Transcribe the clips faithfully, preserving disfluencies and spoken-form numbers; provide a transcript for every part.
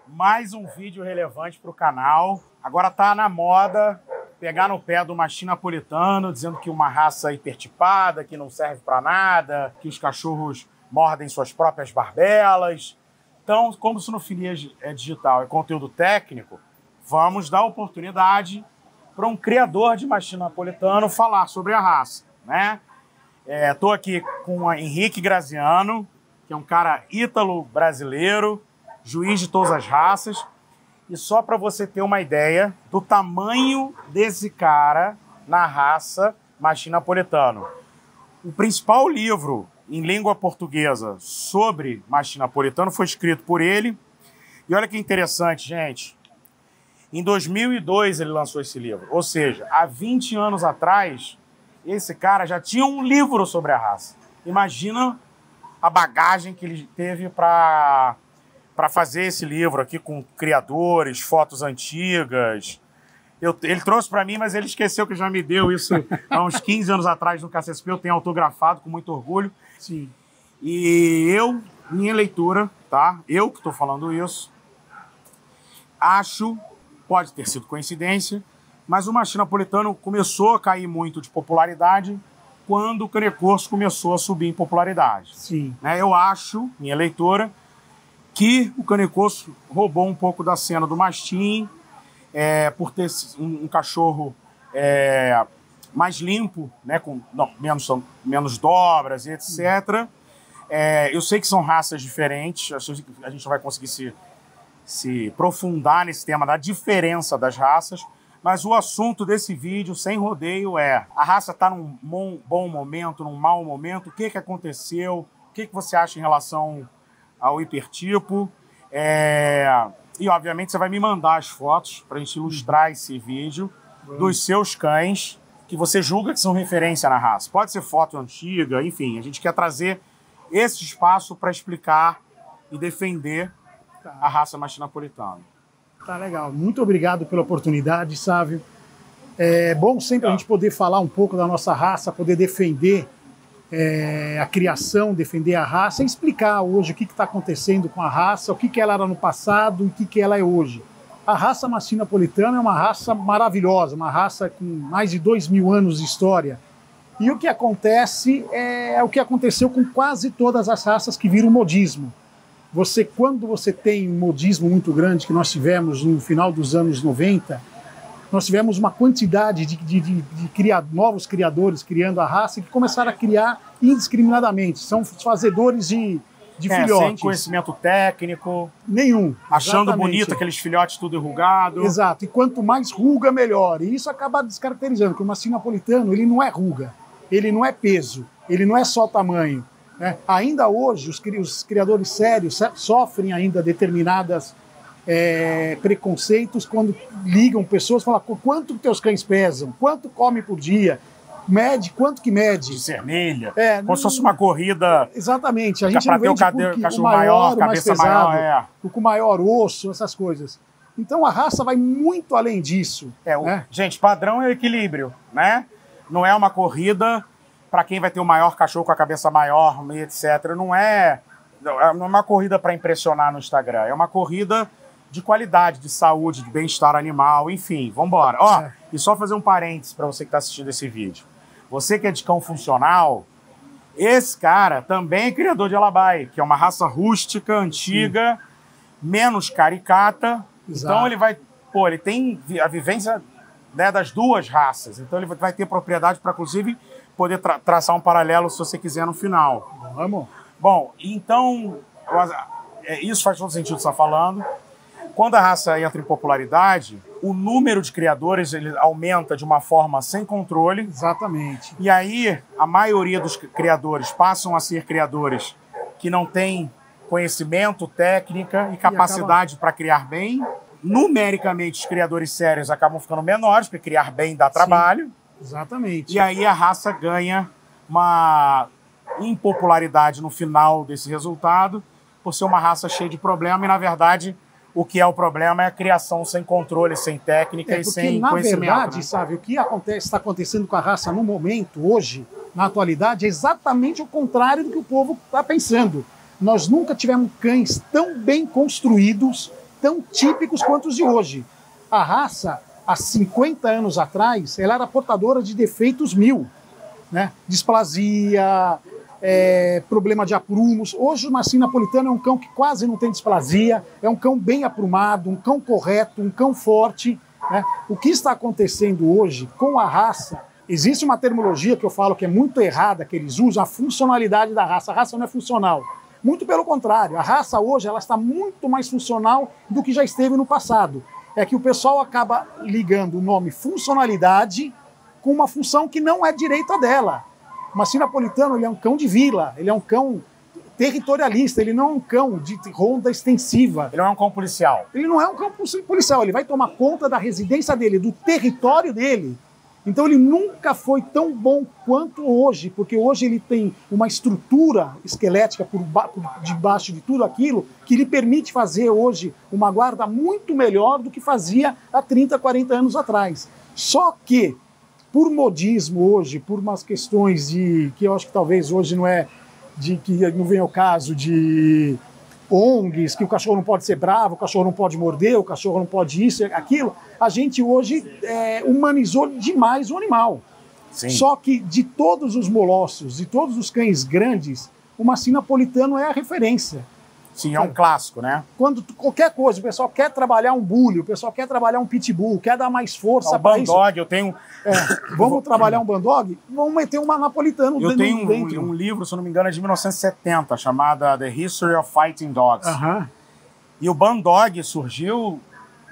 mais um vídeo relevante para o canal. Agora tá na moda pegar no pé do mastim napolitano, dizendo que uma raça hipertipada, que não serve para nada, que os cachorros mordem suas próprias barbelas. Então, como Sinofilia é digital, é conteúdo técnico, vamos dar oportunidade para um criador de mastim napolitano falar sobre a raça, né? Estou é, aqui com o Henrique Graziano, que é um cara ítalo-brasileiro, juiz de todas as raças. E só para você ter uma ideia do tamanho desse cara na raça mastim napolitano. O principal livro em língua portuguesa sobre mastim napolitano foi escrito por ele. E olha que interessante, gente. Em dois mil e dois ele lançou esse livro. Ou seja, há vinte anos atrás, esse cara já tinha um livro sobre a raça. Imagina a bagagem que ele teve para para fazer esse livro aqui com criadores, fotos antigas. Eu, ele trouxe para mim, mas ele esqueceu que já me deu isso há uns quinze anos atrás no K C S P. Eu tenho autografado com muito orgulho. Sim. E eu, minha leitura, tá? Eu que estou falando isso, acho, pode ter sido coincidência, mas o mastim napolitano começou a cair muito de popularidade quando o cane corso começou a subir em popularidade. Sim. Né? Eu acho, minha leitura, que o cane corso roubou um pouco da cena do mastim, é, por ter um, um cachorro é, mais limpo, né, com não, menos, menos dobras e etcétera. É, eu sei que são raças diferentes, acho que a gente não vai conseguir se, se aprofundar nesse tema da diferença das raças, mas o assunto desse vídeo, sem rodeio, é: a raça está num bom, bom momento, num mau momento? O que, que aconteceu? O que, que você acha em relação ao hipertipo? É... E, obviamente, você vai me mandar as fotos para a gente ilustrar esse vídeo dos seus cães que você julga que são referência na raça. Pode ser foto antiga, enfim. A gente quer trazer esse espaço para explicar e defender tá. a raça mastim napolitano. Tá legal. Muito obrigado pela oportunidade, Sávio. É bom sempre a gente poder falar um pouco da nossa raça, poder defender É, a criação, defender a raça e explicar hoje o que está acontecendo com a raça, o que, que ela era no passado e o que, que ela é hoje. A raça mastim napolitana é uma raça maravilhosa, uma raça com mais de dois mil anos de história. E o que acontece é, é o que aconteceu com quase todas as raças que viram modismo. Você, quando você tem um modismo muito grande, que nós tivemos no final dos anos noventa, nós tivemos uma quantidade de, de, de, de criar, novos criadores criando a raça que começaram a criar indiscriminadamente. São fazedores de, de é, filhotes. Sem conhecimento técnico. Nenhum. Achando exatamente. bonito aqueles filhotes tudo enrugado. Exato. E quanto mais ruga, melhor. E isso acaba descaracterizando, porque o mastim napolitano, ele não é ruga, ele não é peso, ele não é só tamanho. Né? Ainda hoje, os, os criadores sérios sofrem ainda determinadas É, preconceitos quando ligam pessoas, falam quanto que teus cães pesam, quanto come por dia, mede, quanto que mede. De cerneira. É, como não, se fosse uma corrida. Exatamente, a gente não vende o cachorro maior, maior, o mais cabeça pesado, maior, é. o com maior osso, essas coisas. Então a raça vai muito além disso. É, o, né? Gente, padrão é o equilíbrio, né? Não é uma corrida para quem vai ter o maior cachorro com a cabeça maior, etcétera. Não é, não é uma corrida para impressionar no Instagram, é uma corrida de qualidade, de saúde, de bem-estar animal, enfim, vamos embora. Ó, é. E só fazer um parênteses para você que está assistindo esse vídeo. Você que é de cão funcional, esse cara também é criador de Alabai, que é uma raça rústica, antiga, Sim. menos caricata. Exato. Então ele vai, pô, ele tem a vivência, né, das duas raças. Então ele vai ter propriedade para, inclusive, poder tra traçar um paralelo se você quiser no final. Vamos. Bom, então, isso faz todo sentido que você está falando. Quando a raça entra em popularidade, o número de criadores ele aumenta de uma forma sem controle. Exatamente. E aí, a maioria dos criadores passam a ser criadores que não têm conhecimento, técnica e capacidade acaba... para criar bem. Numericamente, os criadores sérios acabam ficando menores, porque criar bem dá trabalho. Sim, exatamente. E aí a raça ganha uma impopularidade no final desse resultado, por ser uma raça cheia de problema e, na verdade, o que é o problema é a criação sem controle, sem técnica é, e sem na conhecimento. Verdade, né? sabe, o que acontece, está acontecendo com a raça no momento, hoje, na atualidade, é exatamente o contrário do que o povo está pensando. Nós nunca tivemos cães tão bem construídos, tão típicos quanto os de hoje. A raça, há cinquenta anos atrás, ela era portadora de defeitos mil, né? Displasia, é, problema de aprumos. Hoje o Mastim Napolitano é um cão que quase não tem displasia, é um cão bem aprumado, um cão correto, um cão forte, né? O que está acontecendo hoje com a raça, existe uma terminologia que eu falo que é muito errada, que eles usam, a funcionalidade da raça. A raça não é funcional. Muito pelo contrário, a raça hoje ela está muito mais funcional do que já esteve no passado. É que o pessoal acaba ligando o nome funcionalidade com uma função que não é direita dela. O Mastim Napolitano ele é um cão de vila, ele é um cão territorialista, ele não é um cão de ronda extensiva. Ele não é um cão policial. Ele não é um cão policial, ele vai tomar conta da residência dele, do território dele. Então ele nunca foi tão bom quanto hoje, porque hoje ele tem uma estrutura esquelética por, por debaixo de tudo aquilo que lhe permite fazer hoje uma guarda muito melhor do que fazia há trinta, quarenta anos atrás. Só que, por modismo hoje, por umas questões de que eu acho que talvez hoje não é de que não vem ao caso de O N Gs, que o cachorro não pode ser bravo, o cachorro não pode morder, o cachorro não pode isso, aquilo, a gente hoje é, humanizou demais o animal. Sim. Só que de todos os molossos, de todos os cães grandes, o Mastim Napolitano é a referência. Sim, é um clássico, né? Quando qualquer coisa, o pessoal quer trabalhar um bully, o pessoal quer trabalhar um pitbull, quer dar mais força para isso. Bandog, eu tenho... É, vamos trabalhar um bandog? Vamos meter uma napolitano eu dentro. Eu tenho um, um livro, se eu não me engano, é de mil novecentos e setenta, chamada The History of Fighting Dogs. Uh-huh. E o bandog surgiu,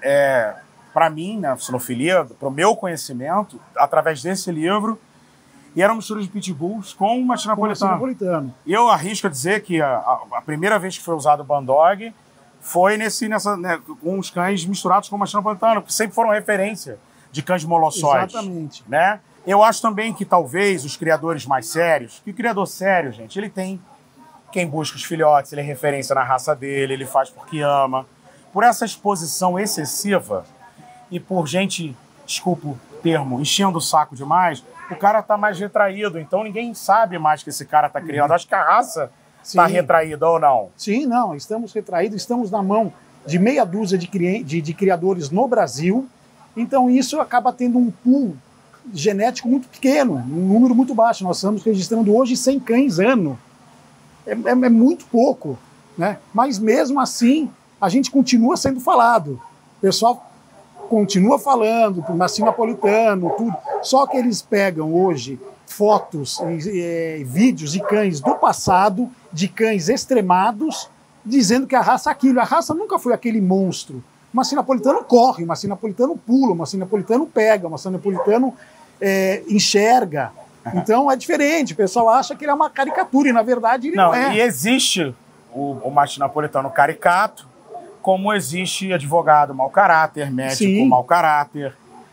é, para mim, na sinofilia, para o meu conhecimento, através desse livro, e era uma mistura de pitbulls com o Mastim Napolitano. Napolitano. E eu arrisco a dizer que a, a, a primeira vez que foi usado o bandog foi nesse, nessa, né, com os cães misturados com o Mastim Napolitano, que sempre foram referência de cães molossóides. Exatamente. Né? Eu acho também que talvez os criadores mais sérios, que o criador sério, gente, ele tem quem busca os filhotes, ele é referência na raça dele, ele faz porque ama. Por essa exposição excessiva e por gente, desculpa o termo, enchendo o saco demais, o cara tá mais retraído, então ninguém sabe mais que esse cara tá criando. Acho que a raça tá retraída ou não. Sim, não, estamos retraídos, estamos na mão de meia dúzia de, cri... de, de criadores no Brasil, então isso acaba tendo um pool genético muito pequeno, um número muito baixo. Nós estamos registrando hoje cem cães ano. É, é, é muito pouco, né? Mas mesmo assim, a gente continua sendo falado. O pessoal continua falando, por Mastim Napolitano, tudo. Só que eles pegam hoje fotos e, e vídeos de cães do passado, de cães extremados, dizendo que a raça é aquilo. A raça nunca foi aquele monstro. O Mastim Napolitano corre, o Mastim Napolitano pula, o Mastim Napolitano pega, o Mastim Napolitano é, enxerga. Então é diferente, o pessoal acha que ele é uma caricatura e na verdade ele não, não é. E existe o, o Mastim Napolitano caricato, como existe advogado mau caráter, médico Sim. mau caráter,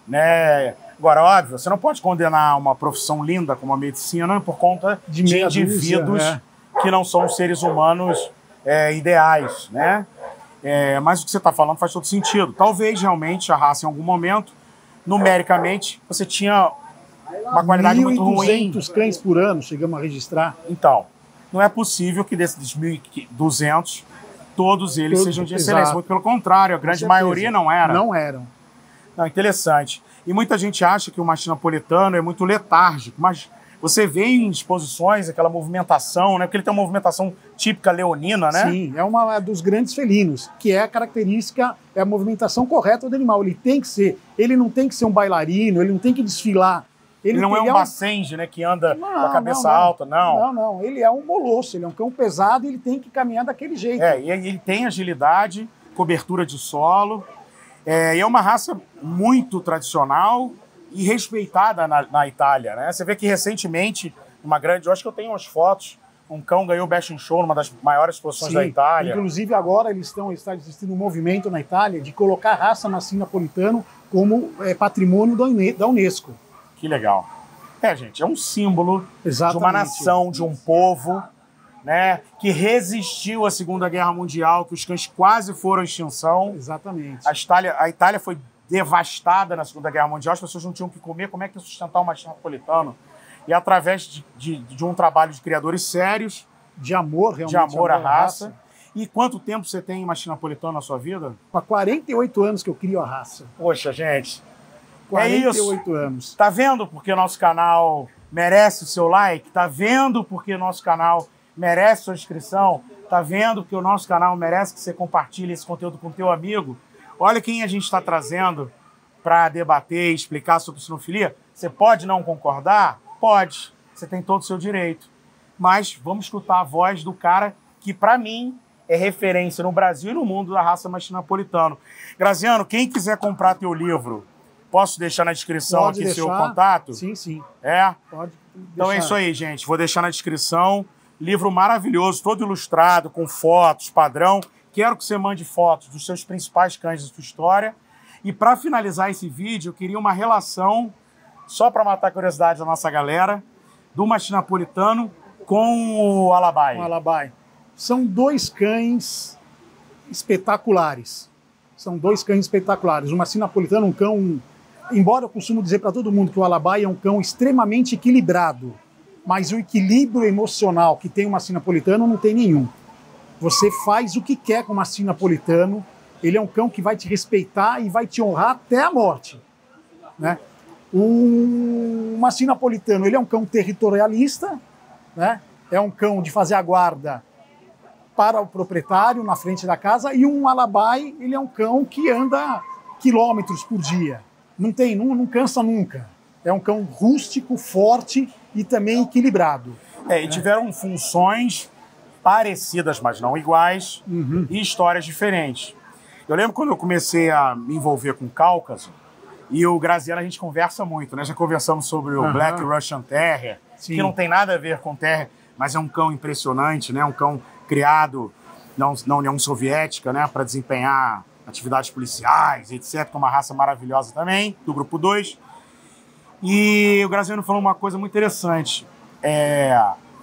né? Agora, óbvio, você não pode condenar uma profissão linda como a medicina por conta de, de indivíduos dúzia, é. que não são seres humanos é, ideais, né? É, mas o que você está falando faz todo sentido. Talvez realmente a raça, em algum momento, numericamente, você tinha uma qualidade muito ruim. mil e duzentos cães por ano, chegamos a registrar. Então, não é possível que desses mil e duzentos, todos eles todos, sejam de excelência. Exato. Muito pelo contrário, a grande maioria não era. Não eram. Não, interessante. E muita gente acha que o Mastim Napolitano é muito letárgico, mas você vê em exposições aquela movimentação, né? Porque ele tem uma movimentação típica leonina, né? Sim, é uma dos grandes felinos, que é a característica, é a movimentação correta do animal. Ele tem que ser, ele não tem que ser um bailarino, ele não tem que desfilar. Ele, ele não tem, é um, é um bacenge, né? Que anda não, com a cabeça não, não. alta, não. Não, não. Ele é um molosso, ele é um cão pesado e ele tem que caminhar daquele jeito. É, e ele tem agilidade, cobertura de solo. É, e é uma raça muito tradicional e respeitada na, na Itália, né? Você vê que recentemente, uma grande... Eu acho que eu tenho umas fotos, um cão ganhou o Best in Show numa das maiores exposições Sim, da Itália. Inclusive agora eles estão, está existindo um movimento na Itália de colocar a raça Mastim Napolitano como é, patrimônio da Unesco. Que legal. É, gente, é um símbolo Exatamente. de uma nação, de um povo, né, que resistiu à Segunda Guerra Mundial, que os cães quase foram à extinção. Exatamente. A Itália, a Itália foi devastada na Segunda Guerra Mundial, as pessoas não tinham o que comer, como é que ia sustentar o Mastim Napolitano? E através de, de, de um trabalho de criadores sérios, de amor, realmente. de amor à raça, raça, E quanto tempo você tem em Mastim Napolitano na sua vida? Há quarenta e oito anos que eu crio a raça. Poxa, gente. quarenta e oito é isso. anos. Tá vendo porque o nosso canal merece o seu like? Tá vendo porque o nosso canal merece sua inscrição? Tá vendo que o nosso canal merece que você compartilhe esse conteúdo com o teu amigo? Olha quem a gente está trazendo para debater e explicar sobre sinofilia. Você pode não concordar? Pode. Você tem todo o seu direito. Mas vamos escutar a voz do cara que, para mim, é referência no Brasil e no mundo da raça Mastim Napolitano. Graziano, quem quiser comprar teu livro, posso deixar na descrição Pode aqui deixar. seu contato? Sim, sim. É? Pode Então é deixar. isso aí, gente. Vou deixar na descrição. Livro maravilhoso, todo ilustrado, com fotos, padrão. Quero que você mande fotos dos seus principais cães da sua história. E para finalizar esse vídeo, eu queria uma relação, só para matar a curiosidade da nossa galera, do Mastim Napolitano com o Alabai. Um Alabai. São dois cães espetaculares. São dois cães espetaculares. O Mastim Napolitano é um cão, embora eu costumo dizer para todo mundo que o Alabai é um cão extremamente equilibrado, mas o equilíbrio emocional que tem o Mastim Napolitano não tem nenhum. Você faz o que quer com o Mastim Napolitano, ele é um cão que vai te respeitar e vai te honrar até a morte, né? O Mastim Napolitano, ele é um cão territorialista, né? É um cão de fazer a guarda para o proprietário na frente da casa, e um Alabai, ele é um cão que anda quilômetros por dia, não tem, não, não cansa nunca. É um cão rústico, forte e também equilibrado. É, e tiveram funções parecidas, mas não iguais, Uhum. e histórias diferentes. Eu lembro quando eu comecei a me envolver com o Cáucaso, e o Graziano a gente conversa muito, né? Já conversamos sobre o Uhum. Black Russian Terrier, Sim. que não tem nada a ver com Terrier, mas é um cão impressionante, né? Um cão criado na, na União Soviética, né? Para desempenhar atividades policiais, etcétera, com uma raça maravilhosa também, do Grupo dois. E o Graziano falou uma coisa muito interessante. É,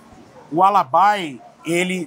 o Alabai, ele,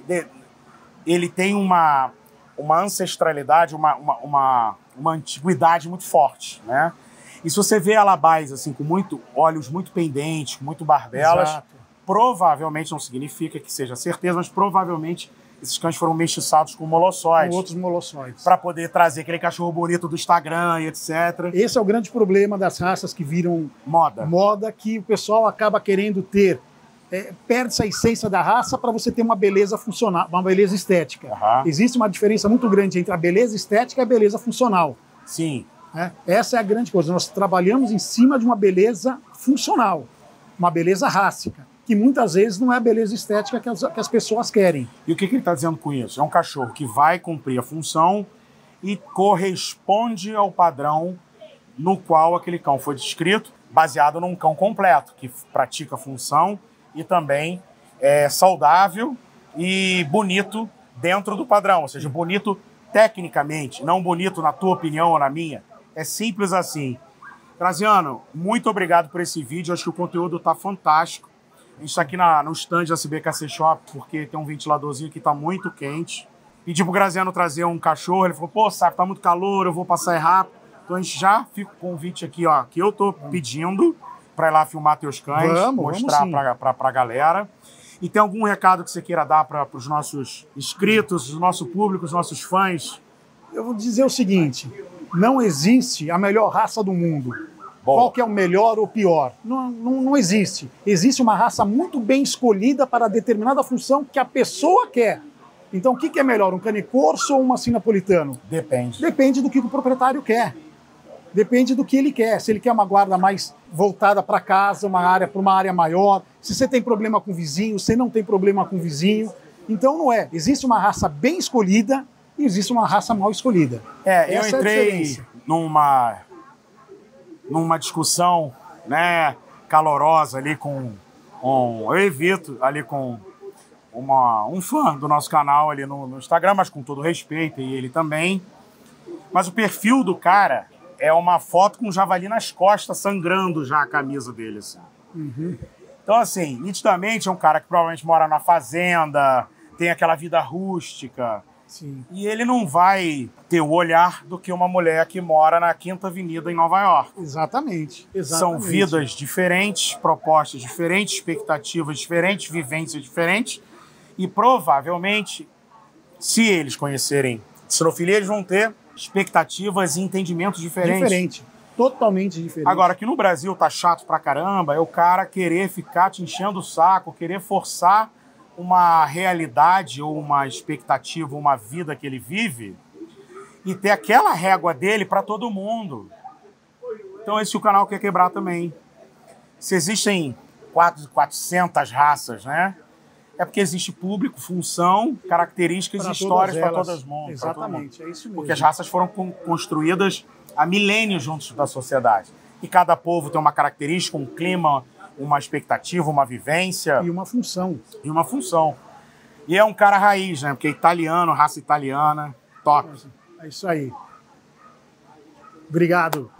ele tem uma, uma ancestralidade, uma, uma, uma, uma antiguidade muito forte, né? E se você vê Alabais assim, com muito, olhos muito pendentes, com muito barbelas, Exato. provavelmente, não significa que seja certeza, mas provavelmente esses cães foram mestiçados com molossóides. Com outros molossóides. Para poder trazer aquele cachorro bonito do Instagram e etcétera. Esse é o grande problema das raças que viram Moda. moda, que o pessoal acaba querendo ter, é, perde-se a essência da raça para você ter uma beleza funcional, uma beleza estética. Aham. Existe uma diferença muito grande entre a beleza estética e a beleza funcional, Sim. né? Essa é a grande coisa. Nós trabalhamos em cima de uma beleza funcional, uma beleza rássica, que muitas vezes não é a beleza estética que as, que as pessoas querem. E o que, que ele está dizendo com isso? É um cachorro que vai cumprir a função e corresponde ao padrão no qual aquele cão foi descrito, baseado num cão completo, que pratica a função e também é saudável e bonito dentro do padrão. Ou seja, bonito tecnicamente, não bonito na tua opinião ou na minha. É simples assim. Graziano, muito obrigado por esse vídeo. Acho que o conteúdo está fantástico. A gente está aqui na, no stand da S B K C Shop porque tem um ventiladorzinho que está muito quente. Pedi pro Graziano trazer um cachorro. Ele falou, pô, sabe, tá muito calor, eu vou passar rápido. Então a gente já fica com o convite aqui, ó, que eu tô pedindo para ir lá filmar teus cães, Vamos, mostrar vamos sim. pra, pra, pra galera. E tem algum recado que você queira dar para os nossos inscritos, o nosso público, os nossos fãs? Eu vou dizer o seguinte, não existe a melhor raça do mundo. Bom. Qual que é o melhor ou pior? Não, não, não existe. Existe uma raça muito bem escolhida para determinada função que a pessoa quer. Então, o que, que é melhor, um cane corso ou um Mastim Napolitano? Depende. Depende do que o proprietário quer. Depende do que ele quer. Se ele quer uma guarda mais voltada para casa, uma área para uma área maior, se você tem problema com o vizinho, se não tem problema com o vizinho. Então, não é. Existe uma raça bem escolhida e existe uma raça mal escolhida. É, eu Essa é a entrei diferença. numa, numa discussão, né, calorosa ali com, com... Eu evito ali com uma, um fã do nosso canal ali no, no Instagram, mas com todo respeito, e ele também. Mas o perfil do cara é uma foto com um javali nas costas, sangrando já a camisa dele, assim. Uhum. Então, assim, nitidamente é um cara que provavelmente mora na fazenda, tem aquela vida rústica. Sim. E ele não vai ter o olhar do que uma mulher que mora na Quinta Avenida em Nova York. Exatamente. Exatamente. São vidas diferentes, propostas diferentes, expectativas diferentes, vivências diferentes. E provavelmente Se eles conhecerem sinofilia, eles vão ter expectativas e entendimentos diferentes. Diferente. Totalmente diferente. Agora, aqui no Brasil tá chato pra caramba, é o cara querer ficar te enchendo o saco, querer forçar uma realidade ou uma expectativa, uma vida que ele vive e ter aquela régua dele para todo mundo. Então esse o canal quer quebrar também. Se existem quatrocentas raças, né? É porque existe público, função, características pra e histórias para elas. todas as mãos. Exatamente, é isso mesmo. Porque as raças foram construídas há milênios juntos da sociedade. E cada povo tem uma característica, um clima, uma expectativa, uma vivência. E uma função. E uma função. E é um cara raiz, né? Porque é italiano, raça italiana, top. É isso aí. Obrigado.